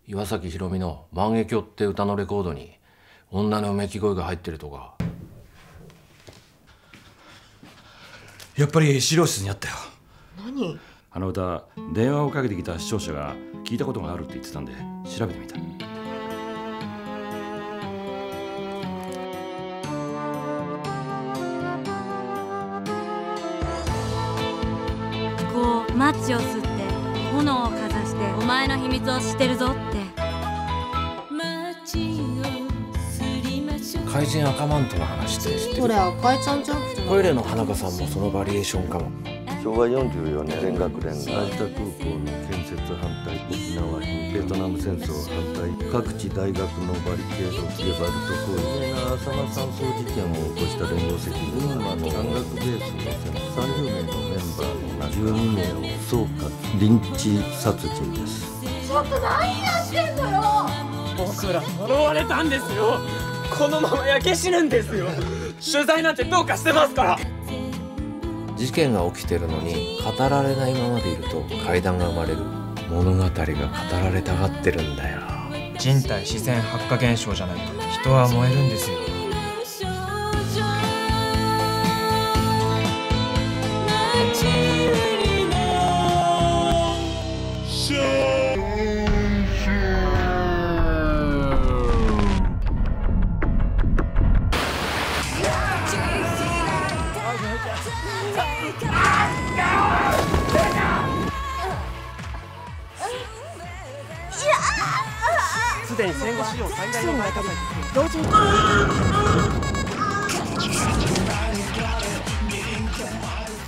岩崎宏美の「万華鏡」って歌のレコードに女のうめき声が入ってるとか。 やっぱり資料室にあったよ。 何？ あの歌、電話をかけてきた視聴者が聞いたことがあるって言ってたんで調べてみた。 こうマッチを吸って炎をかざしてお前の秘密を知ってるぞって。 怪人赤マントの話って知ってる？ これ赤いちゃんじゃん。 トイレの花香さんもそのバリエーションかも。 昭和44年全学連が成田空港の建設反対、沖縄にベトナム戦争反対、各地大学のバリケードゲバルト行為、有名な浅間山荘事件を起こした連合赤軍群馬の山岳ベースの30名のメンバーの12名を総括、リンチ殺人です。 ちょっと何やってんのよ。 僕ら呪われたんですよ。このまま焼け死ぬんですよ。取材なんてどうかしてますから。 事件が起きてるのに語られないままでいると怪談が生まれる。物語が語られたがってるんだよ。 人体自然発火現象じゃないと人は燃えるんですよ。すでに戦後史上最大の大火災。同時に